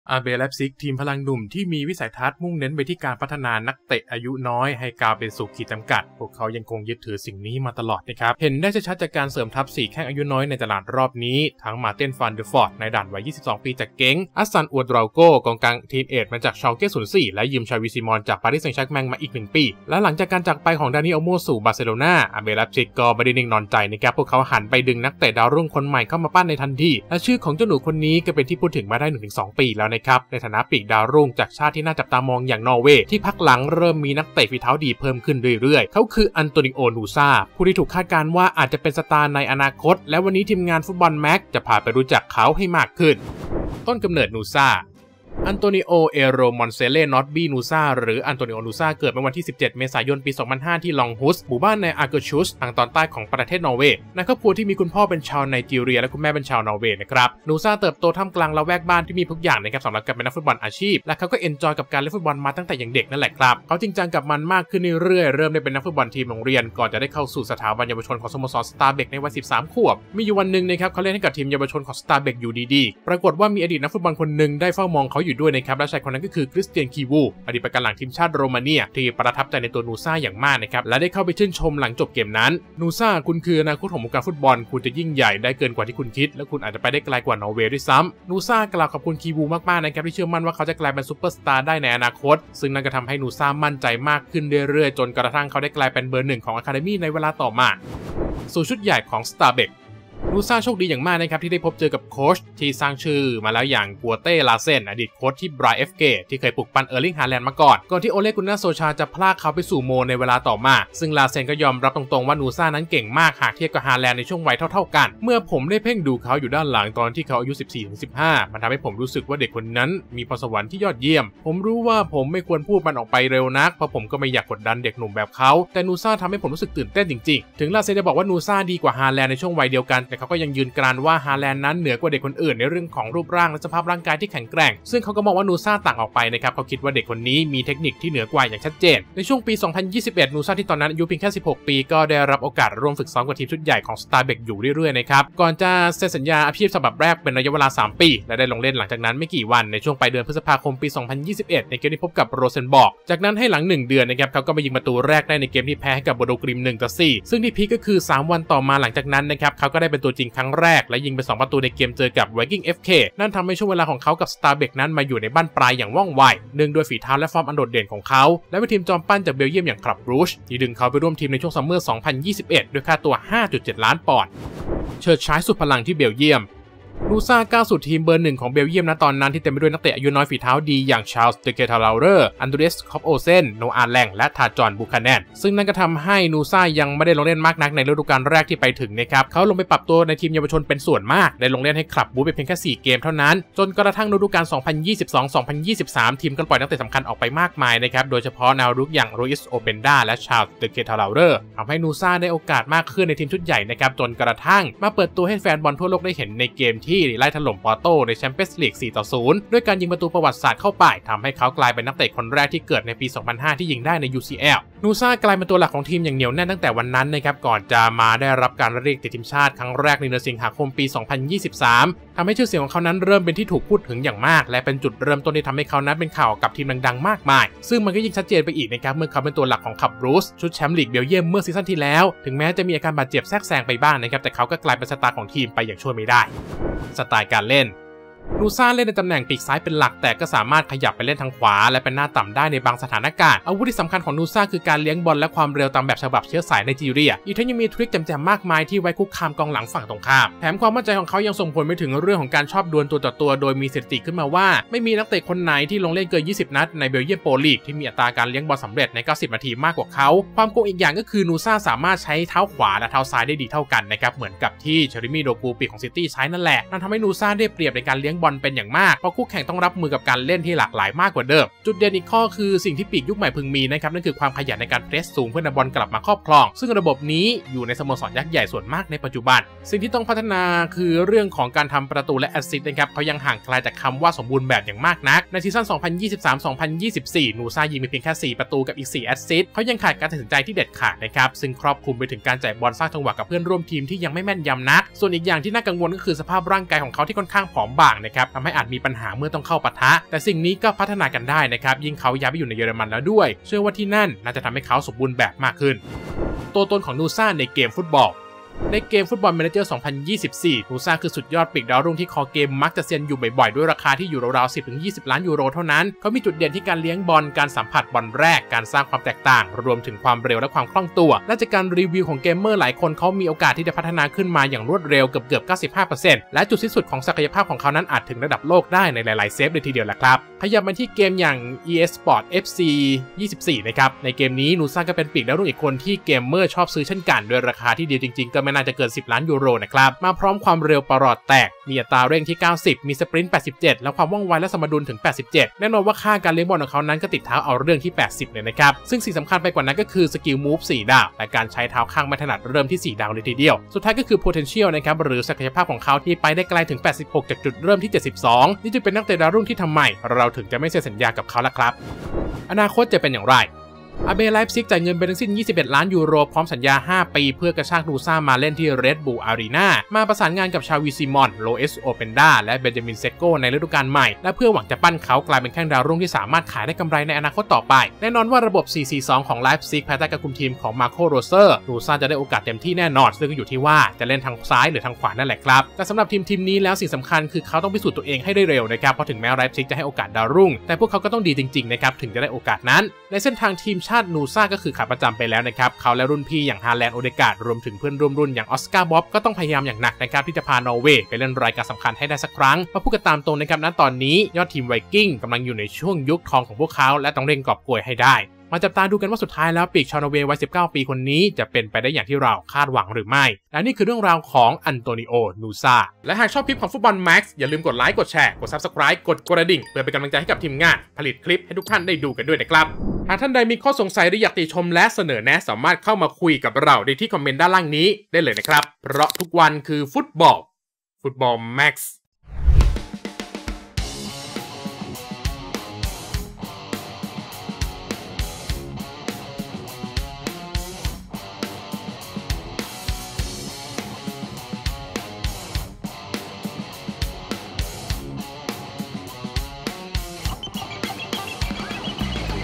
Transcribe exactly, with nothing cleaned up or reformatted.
อาร์ บี ไลป์ซิกทีมพลังหนุ่มที่มีวิสัยทัศน์มุ่งเน้นไปที่การพัฒนานักเตะอายุน้อยให้ก้าวไปสู่ขีดจำกัดพวกเขายังคงยึดถือสิ่งนี้มาตลอดนะครับเห็นได้ชัดจากการเสริมทัพสี่แข้งอายุน้อยในตลาดรอบนี้ทั้งมาร์เตนฟันเดอร์ฟอร์ดในด่านวัยยี่สิบสองปีจากเก๋งอัสซันอัวดราโกกองกลางทีมเอทมาจากชาลเก้ศูนย์สี่และยืมชาวิซิมอนจากปารีสแซงต์แชร์กแมงมาอีกหนึ่งปีและหลังจากการจากไปของดานิโอโมสู่บาร์เซโลนาอาร์ บี ไลป์ซิกก็ไม่ได้นิ่งนอนใจนะครับพวกเขาหันไปดึงนักเตะดาวรุ่งคนใหม่เข้ามาปั้นในทันทีและชื่อของเจ้าหนูคนนี้ก็เป็นที่พูดถึงมาได้ หนึ่งถึงสอง ปีแล้วนะครับในฐานะปีกดาวรุ่งจากชาติที่น่าจับตามองอย่างนอร์เวย์ที่พักหลังเริ่มมีนักเตะฝีเท้าดีเพิ่มขึ้นเรื่อยๆเขาคืออันโตนิโอ นูซาผู้ที่ถูกคาดการณ์ว่าอาจจะเป็นสตาร์ในอนาคตและวันนี้ทีมงานฟุตบอลแม็กจะพาไปรู้จักเขาให้มากขึ้นต้นกำเนิดนูซาอันโตนิโอ เอโร มอนเซเล นอตบี้ นูซาหรืออันโตนิโอ นูซาเกิดเมื่อวันที่สิบเจ็ดเมษายนปีสองพันห้าที่ลองฮุสหมู่บ้านในอาร์เกอร์ชุสทางตอนใต้ของประเทศนอร์เวย์ในครอบครัวที่มีคุณพ่อเป็นชาวไนจีเรียและคุณแม่เป็นชาวนอร์เวย์นะครับนูซาเติบโตท่ามกลางละแวกบ้านที่มีทุกอย่างนะครับสำหรับการเป็นนักฟุตบอลอาชีพและเขาก็เอนจอยกับการเล่นฟุตบอลมาตั้งแต่ยังเด็กนั่นแหละครับเขาจริงจังกับมันมากขึ้นเรื่อยๆเริ่มได้เป็นนักฟุตบอลทีมโรงเรียนก่อนจะได้เข้าสู่สถาบันเยาวชนของสโมสรสตาร์เบกในวัยสิบสามขวบมีอยู่วันหนึ่งนะครับเขาเล่นให้กับทีมเยาวชนของสตาร์เบกอยู่ดีๆปรากฏว่ามีอดีตนักฟุตบอลคนหนึ่งได้เฝ้ามองเขาอยู่ด้วยนะครับและชายคนนั้นก็คือคริสเตียนคีวูอดีตประกันหลังทีมชาติโรมาเนียที่ประทับใจในตัวนูซาอย่างมากนะครับและได้เข้าไปชื่นชมหลังจบเกมนั้นนูซาคุณคืออนาคตของวงการฟุตบอลคุณจะยิ่งใหญ่ได้เกินกว่าที่คุณคิดและคุณอาจจะไปได้ไกลกว่านอร์เวย์ด้วยซ้ำนูซากล่าวขอบคุณคีวูมากๆนะครับที่เชื่อมั่นว่าเขาจะกลายเป็นซูเปอร์สตาร์ได้ในอนาคตซึ่งนั่นก็ทำให้นูซามั่นใจมากขึ้นเรื่อยๆจนกระทั่งเขาได้กลายเป็นเบอร์หนึ่งของอะคาเดมี่ในเวลาต่อมาสู่ชุดใหญ่ของสตาร์เบกนูซาโชคดีอย่างมากนะครับที่ได้พบเจอกับโค้ชที่สร้างชื่อมาแล้วอย่างกัวเต้ ลาเซนอดีตโค้ชที่บรายเอฟเกที่เคยปลุกปั้นเออร์ลิง ฮาแลนด์มาก่อนก่อนที่โอเลกุนนาโซชาจะพลากเขาไปสู่โมในเวลาต่อมาซึ่งลาเซนก็ยอมรับตรงๆว่านูซานั้นเก่งมากหากเทียบกับฮาแลนด์ในช่วงวัยเท่าๆกันเมื่อผมได้เพ่งดูเขาอยู่ด้านหลังตอนที่เขาอายุ สิบสี่ถึงสิบห้า มันทำให้ผมรู้สึกว่าเด็กคนนั้นมีพรสวรรค์ที่ยอดเยี่ยมผมรู้ว่าผมไม่ควรพูดมันออกไปเร็วนักเพราะผมก็ไม่อยากกดดันเด็กหนุ่มแบบเขาแต่นูซาทำให้ผมรู้สึกตื่นเต้นจริงๆถึงลาเซนจะบอกว่านูซาดีกว่าฮาแลนด์ในช่วงวัยเดียวกันแต่เขาก็ยังยืนกรานว่าฮาแลนด์นั้นเหนือกว่าเด็กคนอื่นในเรื่องของรูปร่างและสภาพร่างกายที่แข็งแกร่งซึ่งเขาก็มองว่านูซาต่างออกไปนะครับเขาคิดว่าเด็กคนนี้มีเทคนิคที่เหนือกว่าอย่างชัดเจนในช่วงปีสองพันยี่สิบเอ็ดนูซาที่ตอนนั้นอายุเพียงแค่สิบหกปีก็ได้รับโอกาสร่วมฝึกซ้อมกับทีมชุดใหญ่ของสตาร์เบกอยู่เรื่อยๆนะครับก่อนจะเซ็นสัญญาอาชีพฉบับแรกเป็นระยะเวลาสามปีและได้ลงเล่นหลังจากนั้นไม่กี่วันในช่วงปลายเดือนพฤษภาคมปีสองพันยี่สิบเอ็ดในเกมที่พบกับโรเซนบอร์กจากนั้นให้หลังหนึ่งเดือนนะครับเขาก็มายิงประตูแรกได้ในเกมที่แพ้ให้กับโบโดกริมหนึ่งต่อสี่ซึ่งที่พีคก็คือสามวันต่อมาหลังจากนั้นนะครับเขาก็ได้เป็นตัวจริงครั้งแรกและยิงไปสองประตูในเกมเจอกับ Viking เอฟ เค นั่นทำให้ช่วงเวลาของเขากับ Stabæk นั้นมาอยู่ในบ้านปลายอย่างว่องไวเนื่องด้วยฝีเท้าและฟอร์มอันโดดเด่นของเขาและเป็นทีมจอมปั้นจากเบลเยียมอย่างคลับรูชที่ดึงเขาไปร่วมทีมในช่วงซัมเมอร์สองพันยี่สิบเอ็ดด้วยค่าตัว ห้าจุดเจ็ด ล้านปอนด์เฉิดฉายสุดพลังที่เบลเยียมนูซาก้าวสู่ทีมเบอร์หนึ่งของเบลเยียมณตอนนั้นที่เต็มไปด้วยนักเตะอายุน้อยฝีเท้าดีอย่างชาร์ลส์ เดเกทาลาเรอร์ อันเดรส คอปโอเซน โนอาแลงและทาจอน บูคาแนนซึ่งนั่นก็ทำให้นูซายังไม่ได้ลงเล่นมากนักในฤดูกาลแรกที่ไปถึงนะครับเขาลงไปปรับตัวในทีมเยาวชนเป็นส่วนมากได้ลงเล่นให้คลับบูไปเพียงแค่สี่เกมเท่านั้นจนกระทั่งฤดูกาล สองพันยี่สิบสอง สองพันยี่สิบสาม ทีมก็ปล่อยนักเตะสำคัญออกไปมากมายนะครับโดยเฉพาะแนวรุกอย่างโรอิส โอเปนดาและชาร์ลส์ เดเกทาลาเรอร์ทำให้นูซาได้โอกาสมากขึ้นในทีมชุดใหญ่นะครับจนกระทั่งมาเปิดตัวให้แฟนบอลทั่วโลกได้เห็นในเกมที่ไล่ถล่มปอร์โตในแชมเปี้ยนส์ลีก สี่ต่อศูนย์ ด้วยการยิงประตูประวัติศาสตร์เข้าไปทำให้เขากลายเป็นนักเตะคนแรกที่เกิดในปี สองพันห้า ที่ยิงได้ใน ยู ซี แอล นูซากลายเป็นตัวหลักของทีมอย่างเหนียวแน่นตั้งแต่วันนั้นนะครับก่อนจะมาได้รับการเรียกติดทีมชาติครั้งแรกในเดือนสิงหาคมปี สองพันยี่สิบสาม ทำให้ชื่อเสียงของเขานั้นเริ่มเป็นที่ถูกพูดถึงอย่างมากและเป็นจุดเริ่มต้นที่ทำให้เขานั้นเป็นข่าวกับทีมดังๆมากมายซึ่งมันก็ยิ่งชัดเจนไปอีกนะครับเมื่อเขาเป็นตัวหลักของคลับรูชชุดแชมป์ลีกเบลเยียมเมื่อซีซั่นที่แล้วถึงแม้จะมีอาการบาดเจ็บแทรกแซงไปบ้างนะครับแต่เขาก็กลายเป็นสตาร์ของทีมไปอย่างช่วยไม่ได้สไตล์การเล่นนูซาเล่นในตำแหน่งปีกซ้ายเป็นหลักแต่ก็สามารถขยับไปเล่นทางขวาและเป็นหน้าต่ำได้ในบางสถานการณ์อาวุธที่สำคัญของนูซาคือการเลี้ยงบอลและความเร็วตามแบบฉบับเชื้อสายไนจีเรียอีกทั้งยังมีทริคแจ่มๆมากมายที่ไว้คุกคามกองหลังฝั่งตรงข้ามแถมความมั่นใจของเขายังส่งผลไปถึงเรื่องของการชอบดวลตัวต่อตัวโดยมีสถิติขึ้นมาว่าไม่มีนักเตะคนไหนที่ลงเล่นเกินยี่สิบนัดในเบลเยียมโปรลีกที่มีอัตราการเลี้ยงบอลสำเร็จในเก้าสิบนาทีมากกว่าเขาความโกงอีกอย่างก็คือนูซาสามารถใช้เท้าขวาและเท้าซ้ายได้ดีเท่ากันนะครับเหมือนกับที่เชอริมีโดกูปีกของซิตี้ใช้นั่นแหละนั่นทำให้นูซาได้เปรียบในการเลี้ยงบอลเป็นอย่างมากเพราะคู่แข่งต้องรับมือกับการเล่นที่หลากหลายมากกว่าเดิมจุดเด่นอีกข้อคือสิ่งที่ปีกยุคใหม่พึงมีนะครับนั่นคือความขยันในการเพรสสูงเพื่อนำบอลกลับมาครอบครองซึ่งระบบนี้อยู่ในสโมสรยักษ์ใหญ่ส่วนมากในปัจจุบันสิ่งที่ต้องพัฒนาคือเรื่องของการทำประตูและแอสซิสต์นะครับเขายังห่างไกลจากคำว่าสมบูรณ์แบบอย่างมากนักในซีซั่น สองพันยี่สิบสาม สองพันยี่สิบสี่ นูซายิงไปเพียงแค่สี่ประตูกับอีกสี่แอสซิสต์เขายังขาดการตัดสินใจที่เด็ดขาดนะครับซึ่งครอบคลุมไปถึงการจ่ายบอลสร้างจังหวะกับเพื่อนร่วมทีมที่ยังไม่แม่นยำนักส่วนอีกอย่างที่น่ากังวลก็คือสภาพร่างกายของเขาที่ค่อนข้างผอมบางนะครับทำให้อาจมีปัญหาเมื่อต้องเข้าปะทะแต่สิ่งนี้ก็พัฒนากันได้นะครับยิ่งเขาย้ายไปอยู่ในเยอรมันแล้วด้วยเชื่อว่าที่นั่นน่าจะทำให้เขาสมบูรณ์แบบมากขึ้นตัวตนของนูซ่าในเกมฟุตบอลในเกมฟุตบอลแมเนเจอร์ สองพันยี่สิบสี่ นูซ่าคือสุดยอดปีกดาวรุ่งที่คอเกมมักจะเซียนอยู่บ่อยๆด้วยราคาที่อยู่ราวๆ สิบถึงยี่สิบ ล้านยูโรเท่านั้นเขามีจุดเด่นที่การเลี้ยงบอลการสัมผัสบอลแรกการสร้างความแตกต่างรวมถึงความเร็วและความคล่องตัวและจากการรีวิวของเกมเมอร์หลายคนเขามีโอกาสที่จะพัฒนาขึ้นมาอย่างรวดเร็วเกือบๆ เก้าสิบห้าเปอร์เซ็นต์ และจุดสิ้นสุดของศักยภาพของเขานั้นอาจถึงระดับโลกได้ในหลายๆเซฟเลยทีเดียวแหละครับขยับมาที่เกมอย่าง อี เอส Sport เอฟ ซี ยี่สิบสี่ นะครับในเกมนี้นูซ่าก็เป็นปีกดาวรุ่งอีกคนที่เกมเมอร์ชอบซื้อเช่นกันโดยราคาที่ดีจริงๆก็ไม่น่าจะเกินสิบล้านยูโรนะครับมาพร้อมความเร็วประหลอดแตกมีอัตราเร่งที่เก้าสิบมีสปรินต์แปดสิบเจ็ดและความว่องไวและสมดุลถึงแปดสิบเจ็ดแน่นอนว่าค่าการเลี้ยงบอลของเขานั้นก็ติดเท้าเอาเรื่องที่แปดสิบเลยนะครับซึ่งสิ่งสำคัญไปกว่านั้นก็คือสกิลมูฟสี่ดาวและการใช้เท้าข้างไม่ถนัดเริ่มที่สี่ดาวเลยทีเดียวสุดท้ายก็คือ potential นะครับหรือศักยภาพของเขาที่ไปได้ไกลถึงแปดสิบหกจากจุดเริ่มที่เจ็ดสิบสองนี่จึงเป็นนักเตะดาวรุ่งที่ทำไมเราถึงจะไม่เซ็นสัญญากับเขาล่ะครับอนาคตจะเป็นอย่างไรอาเบ ไลป์ซิกจ่ายเงินไปทั้งสิ้นยี่สิบเอ็ดล้านยูโรพร้อมสัญญาห้าปีเพื่อกระชากนูซ่ามาเล่นที่ Red Bull Arena มาประสานงานกับชาวีซิมอนโลเอสโอเปนดาและเบนจามินเซโกในฤดูกาลใหม่และเพื่อหวังจะปั้นเขากลายเป็นแข้งดาวรุ่งที่สามารถขายได้กำไรในอนาคตต่อไปแน่นอนว่าระบบ สี่ สี่ สอง ของไลป์ซิกภายใต้การคุมทีมของมาโคโรเซอร์นูซ่าจะได้โอกาสเต็มที่แน่นอนซึ่งก็อยู่ที่ว่าจะเล่นทางซ้ายหรือทางขวานั่นแหละครับแต่สำหรับทีมทีมนี้แล้วสิ่งสำคัญคือเขาต้องพิสูจน์ตัวเองให้ได้เร็วนะครับเพราะถึงแม้ไลป์ซิกจะให้โอกาสดาวรุ่งแต่พวกเขาก็ต้องดีจริงๆนะครับถึงจะได้โอกาสนั้นในเส้นทางทีมชาตินูซ่าก็คือขาประจำไปแล้วนะครับเขาและรุ่นพี่อย่างฮาแลนด์โอเดการ์ดรวมถึงเพื่อนร่วมรุ่นอย่างออสการ์บ๊อบก็ต้องพยายามอย่างหนักนะครับที่จะพานอร์เวย์ไปเล่นรายการสำคัญให้ได้สักครั้งมาพูดกันตามตรงนะครับณตอนนี้ยอดทีมไวกิ้งกำลังอยู่ในช่วงยุคทองของพวกเขาและต้องเร่งกอบโกยให้ได้มาจับตาดูกันว่าสุดท้ายแล้วปีกชาวนอร์เวย์วัยสิบเก้าปีคนนี้จะเป็นไปได้อย่างที่เราคาดหวังหรือไม่และนี่คือเรื่องราวของอันโตนิโอ นูซ่าและหากชอบคลิปของฟุตบอลแม็กซ์อย่าลืมกดไลค์กดแชร์กด ซับสไครบ์ กดกระดิ่งเพื่อเป็นกำลังใจให้กับทีมงานผลิตคลิปให้ทุกท่านได้ดูกันด้วยนะครับหากท่านใดมีข้อสงสัยหรืออยากติชมและเสนอแนะสามารถเข้ามาคุยกับเราได้ที่คอมเมนต์ด้านล่างนี้ได้เลยนะครับเพราะทุกวันคือฟุตบอลฟุตบอลแม็กซ์